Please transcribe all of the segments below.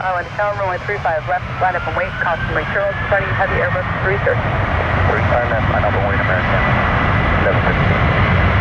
Island Tower, runway 35 left, line up and wait, caution Lake Charles, starting heavy Airbus 330. 35 left, line up and wait, American 1115.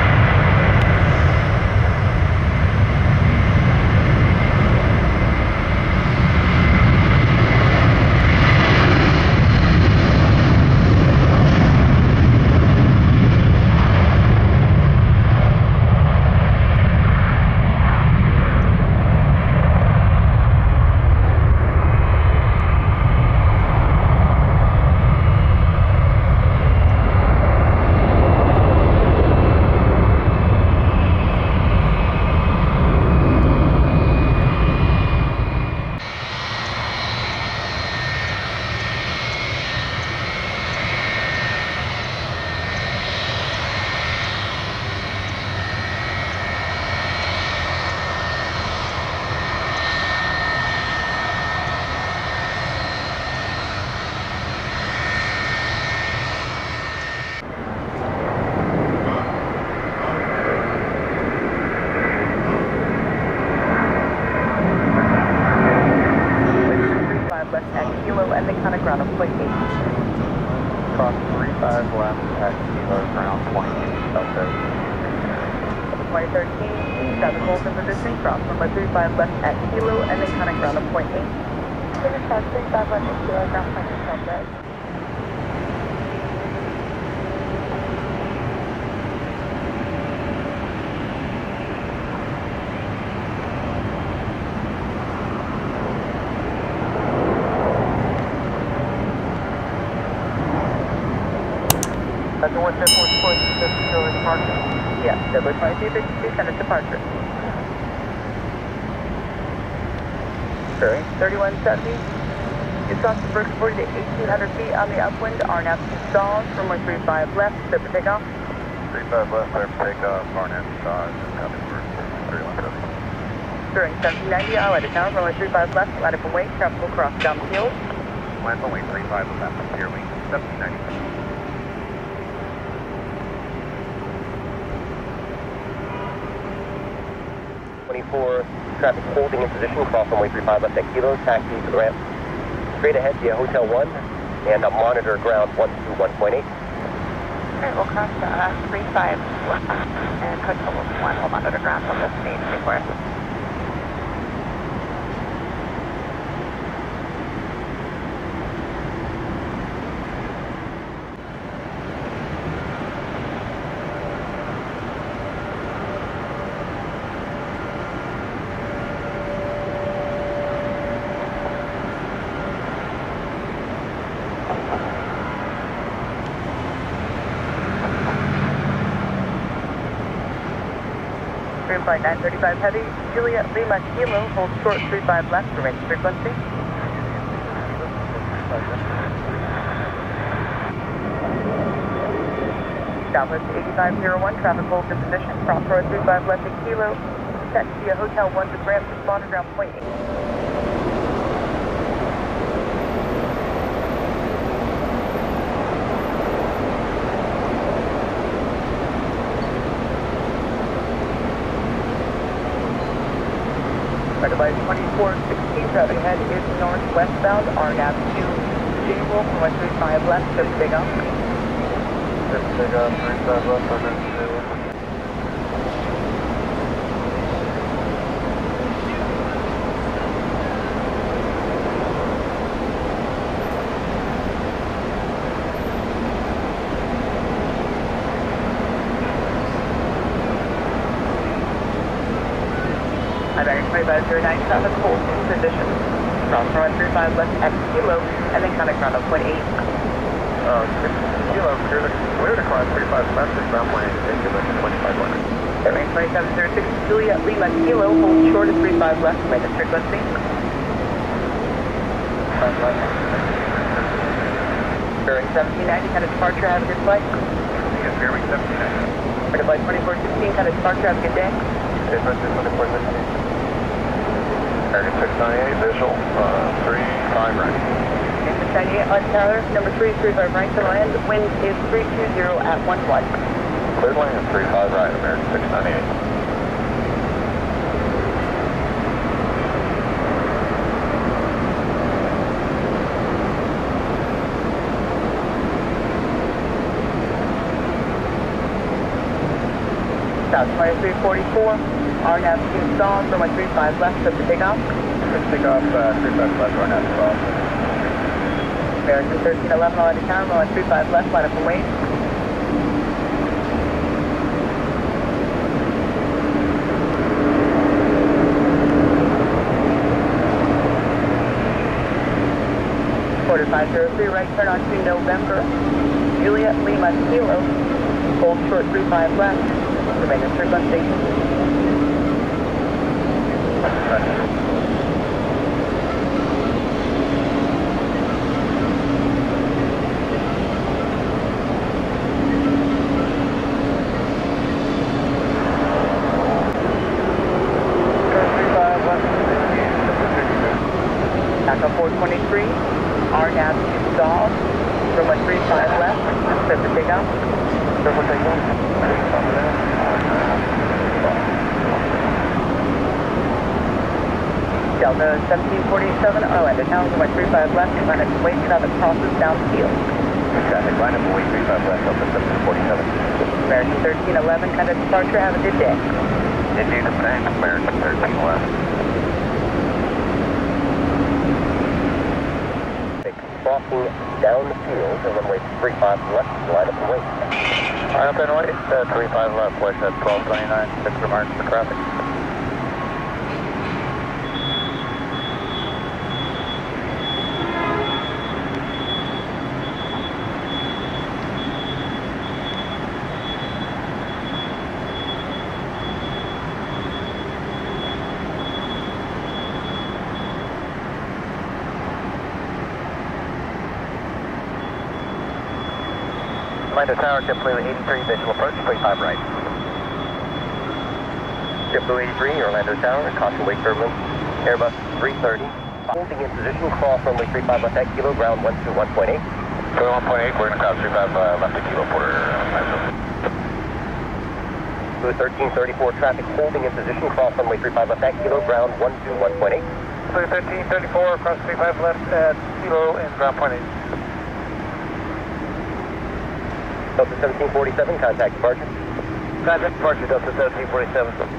Ground of 0.8. Cross 35 left at Kilo, ground 28, South 2013, traffic holds in position, cross runway 35 left at Kilo, and then connect ground of 0.8. Finish cross 35 left at Kilo, ground 0.8, South. That's the 174 departure. Yes, W2252, send it departure. Bearing 3170. You cross the first 40 to 1800 feet on the upwind, RNAV 2 stalls, runway 35 left, clear for takeoff. 35 left, clear for takeoff, RNAV 2 stalls, coming for 3170. Bearing 1790, Island Tower, runway 35 left, line up and wait, traffic will cross down the field. Line up and wait, 35 left, clear wing 1790. 24, traffic holding in position, cross runway 35 left at Kilo, taxi to the ramp. Straight ahead via Hotel 1, and monitor ground 121.8. Alright, we'll cross 35 and Hotel 1, we'll monitor ground on this stage before. Flight 935 Heavy, Juliet Lima Kilo, hold short 35 left for range frequency. Southwest 8501, traffic holds in position, crossroad 35 left at Kilo, taxi via Hotel 1 to ramp, responder ground 0.8. Device 2416, traffic ahead is northwestbound, RNAV 2, J Wolf, runway 35 left, clear for takeoff. Clear for takeoff, 35 left, RNAV 2. Bearing 2509, traffic holds in position. Cross runway 35 left at Kilo, and then connect ground of 0.8. Kilo, clear to climb 35 left at ground 0.8, thank you, 25 left. Bearing 2706, Juliet Lima Kilo, hold short at 35 left, maintenance frequency. 5 left. Bearing 1790, kind of departure, have a good flight. Yes, bearing 1790. For flight 2416, kind of departure, have a good day. Yes, 2416. American 698, visual, 35 right. American 98 on tower, number 335 right to land, wind is 320 at 11. Cleared land, 35 right, American 698. runway 344. RNAV 2 stalls, runway 35 left, set to take off. Take off, 35 left, RNAV stall. American 1311, all out of town, runway 35 left, line up and wait. Quarter 503, right turn on to November. Juliet Lima Kilo. Hold short 35 left. Remain at Strickland Station. Back up 423. RNAV 2 stalled. Runway 35 left. Set to take off. Delta 1747, Orlando Town, runway 35 left, line up and wait, traffic crosses downfield. Traffic line up and wait 35 left, Delta 1747. American 1311, kind of departure, have a good day. Indeed, the same, American 1311. Crossing down the field, runway 35 left, line up and wait. Line up and wait, 35 left, place at 1229, 6 remarks for traffic. Orlando Tower, JetBlue 83, visual approach, 35 right. JetBlue 83, Orlando Tower, caution wake turbulence, Airbus 330. Holding in position, cross runway 35 left at kilo, ground 121.8. 21.8, we're going to cross 35 left to kilo, quarter. Blue 1334, traffic holding in position, cross runway 35 left at kilo, ground 121.8. Blue 1334, cross 35 left at kilo and ground point 8. Delta 1747, contact departure. Contact departure, Delta 1747.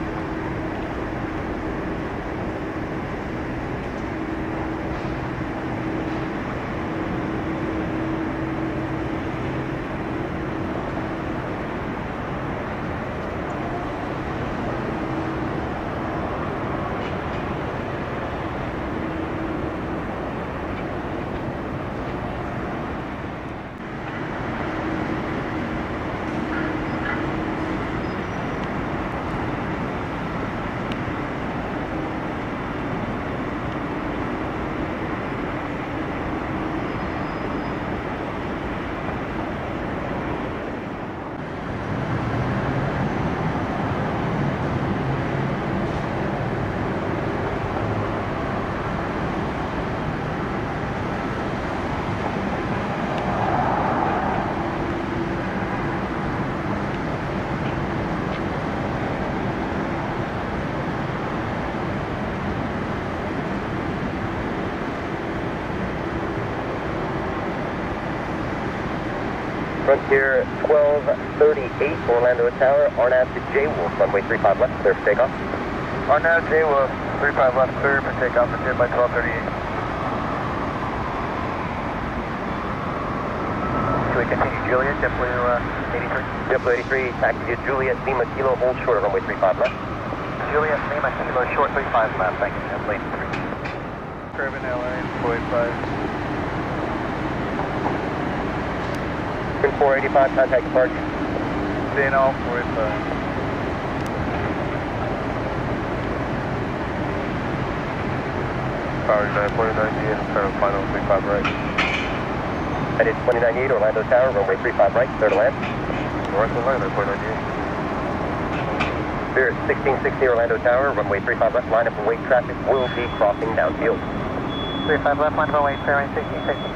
Frontier 1238, Orlando Tower, RNAV to J-Wolf, runway 35 left, clear for takeoff. RNAV J-Wolf, 35 left, clear for takeoff, and by 1238. Can we continue Juliet, JetBlue 83? JetBlue 83, taxi to Juliet, Lima Kilo, hold short at runway 35 left. Juliet, Lima Kilo, short 35 left, thank you, JetBlue 83. Curvin LA, 45. Pin 485, contact departure. Staying off 45. Power 998, turn final 35 right. Headed 298, Orlando Tower, runway 35 right, clear to land. North of line, 498. Spirit 1660, Orlando Tower, runway 35 left, line up and wait, traffic will be crossing downfield. 35 left, line up and wait, Spirit 1660.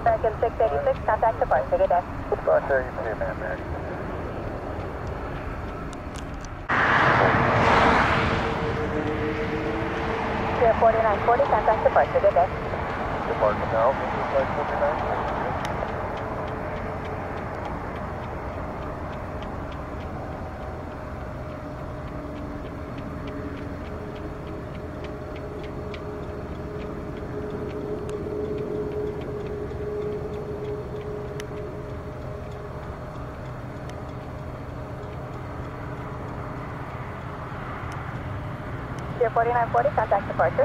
American 686, contact departure. Good day. Departure, you too, man, American. Sierra 4940, contact departure. Good day. Departure now, flight 49. Sierra 4940, contact departure.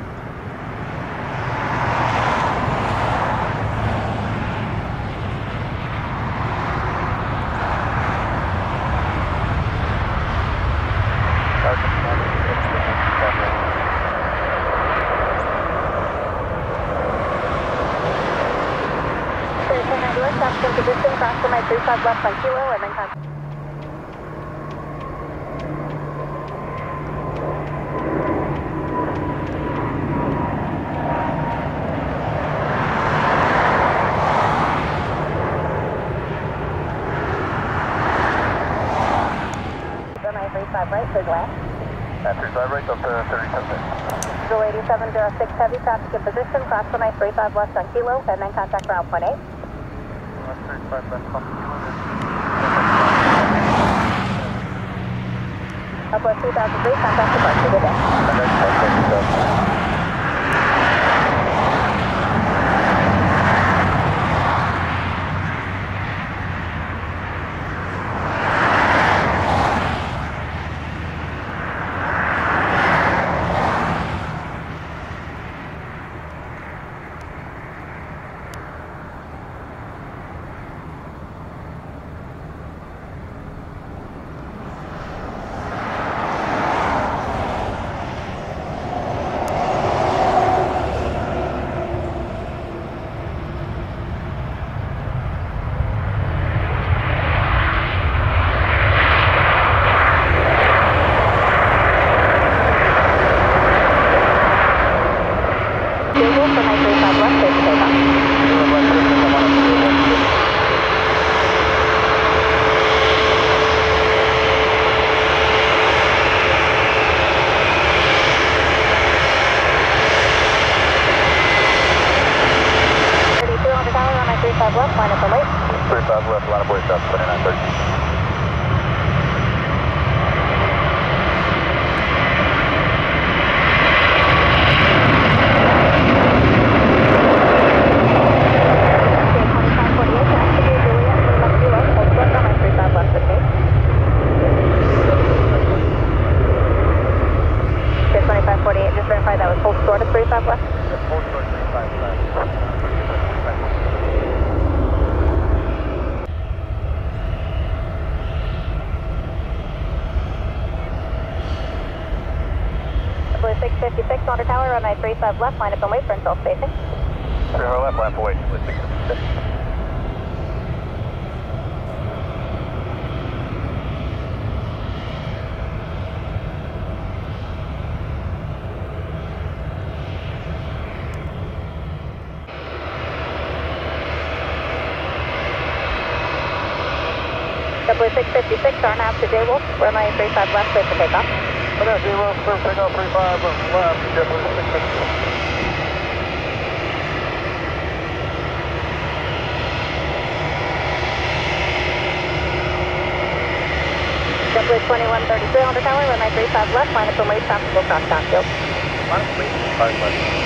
Stop in position, cross to my 35 left on kilo, and then contact. Right, big left. At 35 right, up to 37. Drill 8706 heavy, traffic in position, cross the 935 left on kilo, and then contact ground point 8. Left 35 left on kilo. Upward 3003, contact departure. Good day. Left, line up and wait. 35 left, line of way south, 2930. Just verify that was full short of 35 left? Full short 35 left. Blue 656, Water Tower, runway 35 left, line up and wait for install spacing. 35 left, line up and wait, Blue 656. Blue 656, turn out to J-Wolf, runway 35 left, clear for takeoff. Okay, J-Wolf, clear for takeoff, 35 left, JetBlue 656. JetBlue 2133 on the tower, runway 35 left, line up and wait, traffic cross downfield. Line up and wait, 5 left.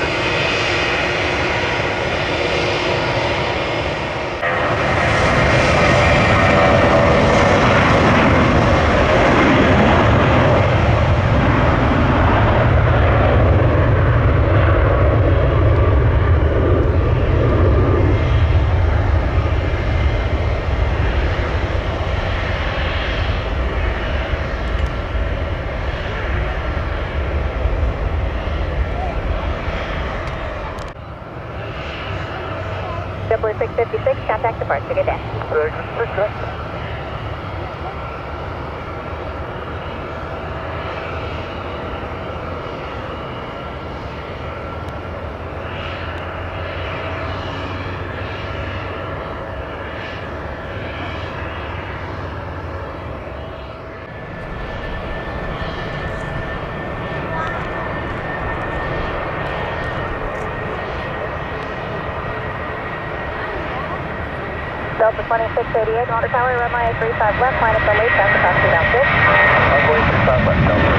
JetBlue 656, contact departure. Good day. 656. Delta 2688, Water Tower, runway 35 left, line up the late, down capacity down 6. Runway 35 left, Delta.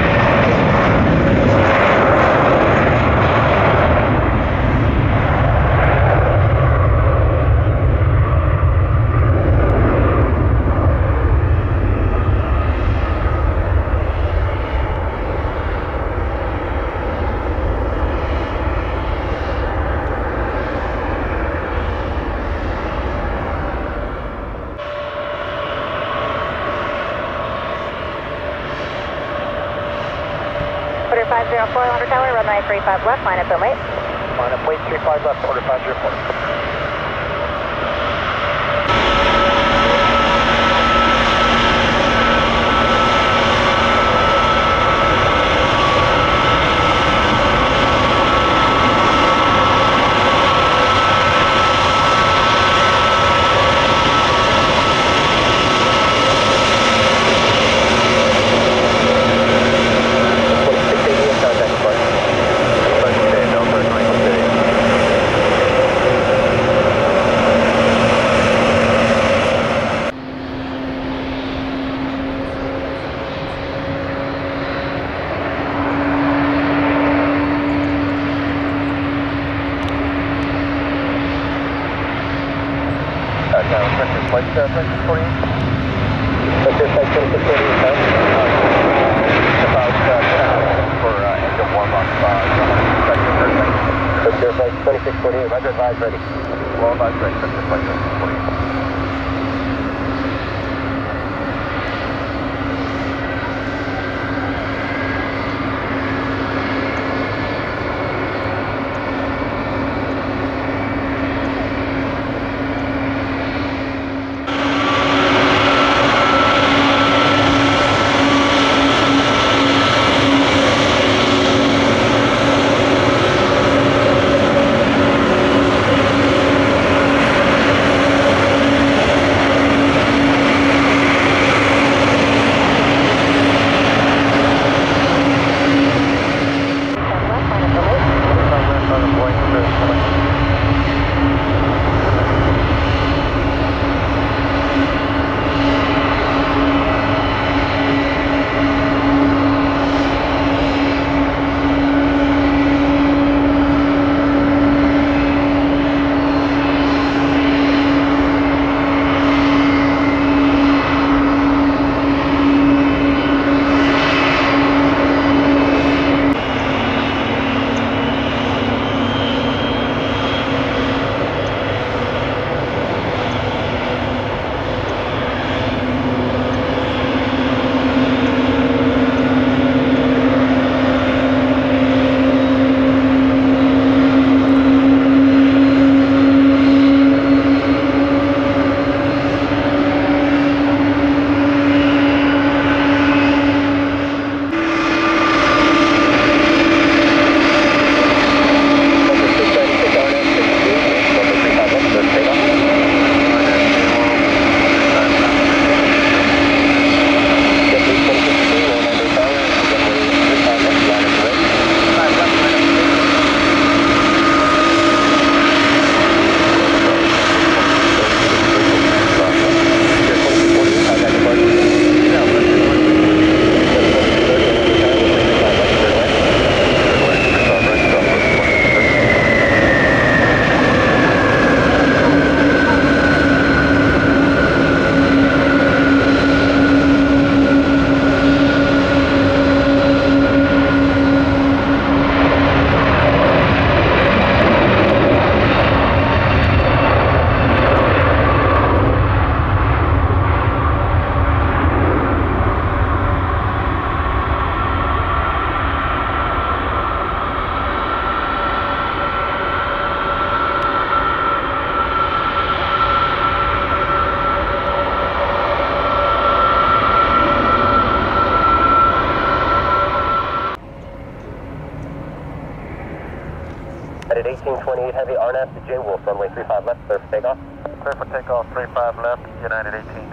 Order 504, Water Tower, runway 35 left, line up the late. Line up, wait 35 left, order 504. Flight 2648. Vector flight 2648, About for engine warm-up. Vector flight 2648, roger, advise ready. Well, advise ready, Vector flight 2648. At 1828 Heavy, RNAV to J Wolf, runway 35 left, clear for takeoff. Clear for takeoff, 35 left, United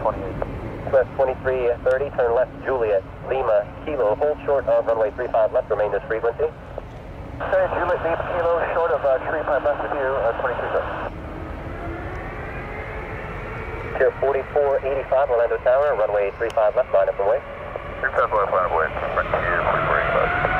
1828. Quest 2330, turn left, Juliet, Lima, Kilo, hold short of runway 35 left, remain this frequency. Okay, Juliet, Lima, Kilo, short of 35 left with you, 2330. 2485 Orlando Tower, runway 35 left, line up and wait. 35 left, line up and wait. Frontier 2485.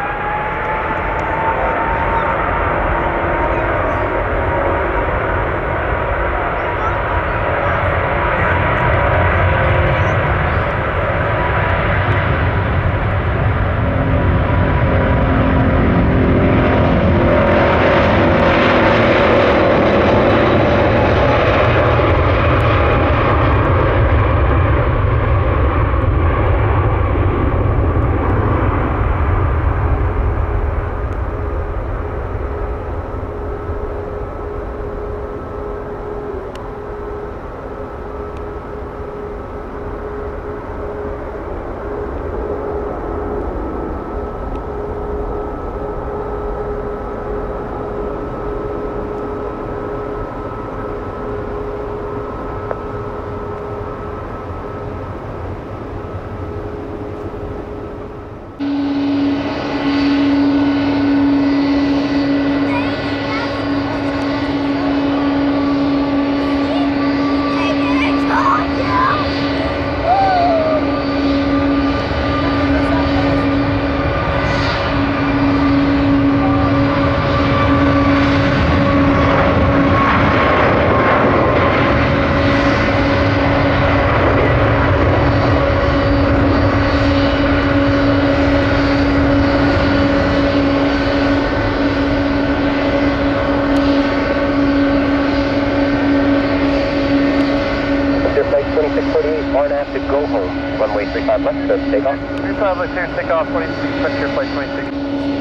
RNAV to go home. Runway 35 left, so take off. 35 left, clear, take off, 26, Frontier flight 26.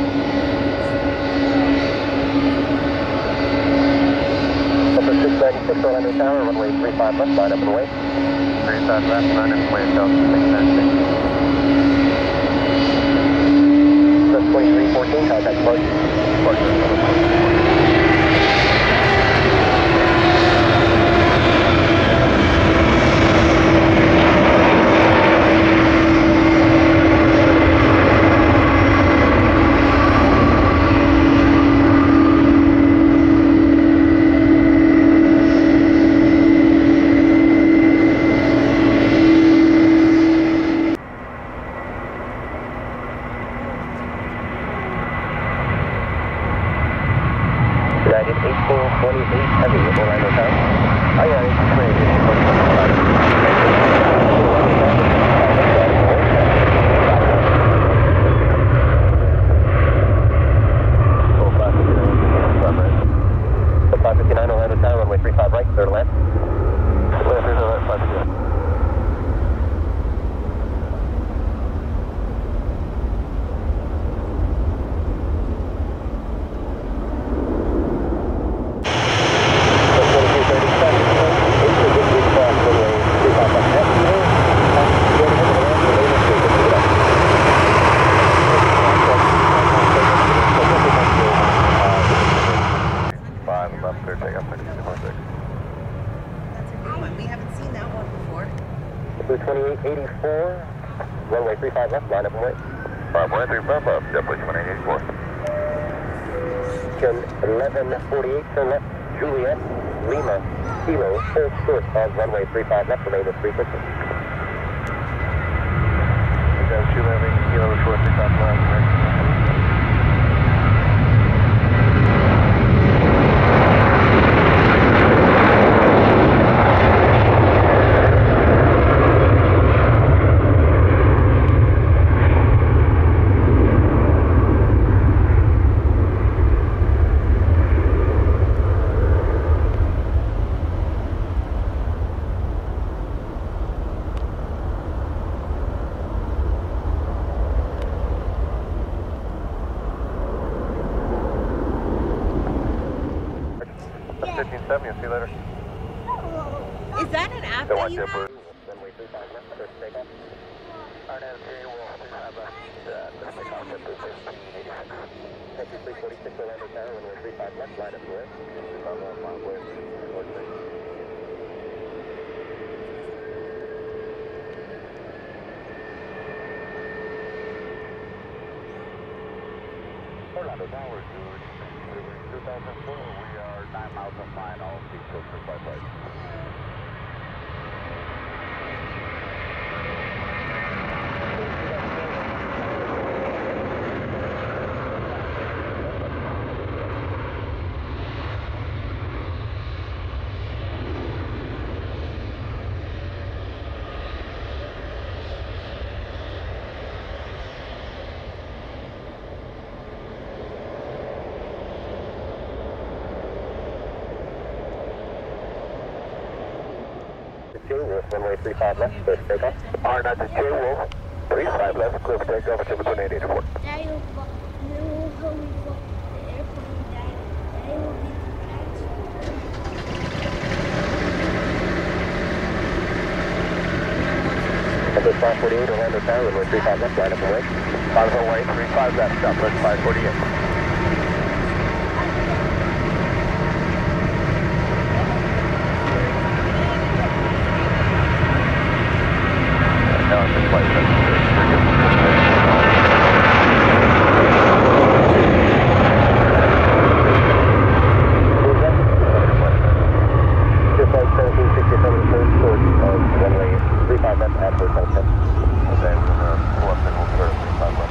Upper 696 Orlando Tower, runway 35 left, line up and wait. 35 left, line up and wait, Delta 696. Plus 2314, contact approach. United 1828 Heavy, Orlando Tower. United 559 Orlando Tower, runway 35 right, third left. Left, 559. Blue 2884, runway 35 left, line up and wait. 5135 left, JetBlue 2884. Turn 1148, turn left, Juliet, Lima, Kilo, hold short of runway 35 left, remain at 350. Juliet, Kilo, short 35 left, That's 1570, see you later. Is that an app that you have? Runway 35 left, first takeoff. RNAV, we'll 35 left, let's take off at 1586. Thank you, 346 Orlando Tower, runway 35 left, line up and wait. 35 left, line west, 46. Orlando Tower, George. 2004, we are 9 miles of line, all seats filtered by flight. J Wolf, runway 35 left, clear for takeoff. R9 to J Wolf, 35 left, clear for takeoff, altimeter 2884. Number 548, Orlando Tower, runway 35 left, line up and wait. 5 away, 35 left, Southwest 548. Now it's in place. Just like 1767 first course of runway 35 left at Hotel 10. Okay, we're going to pull up and we'll clear 35 left.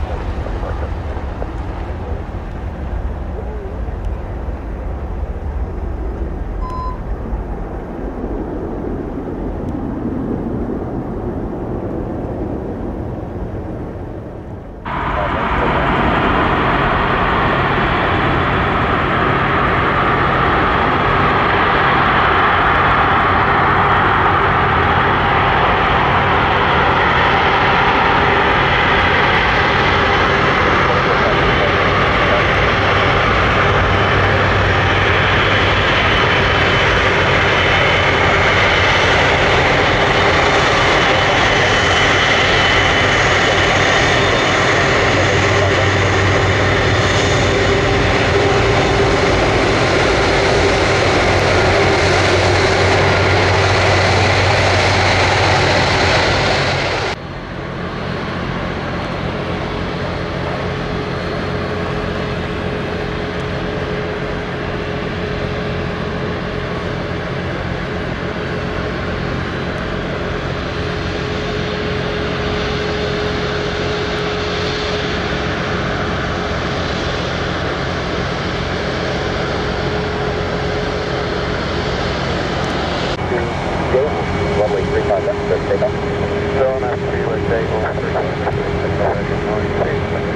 Runway 35 left, clear for takeoff. Don't have to be with J Wolf, 35 left,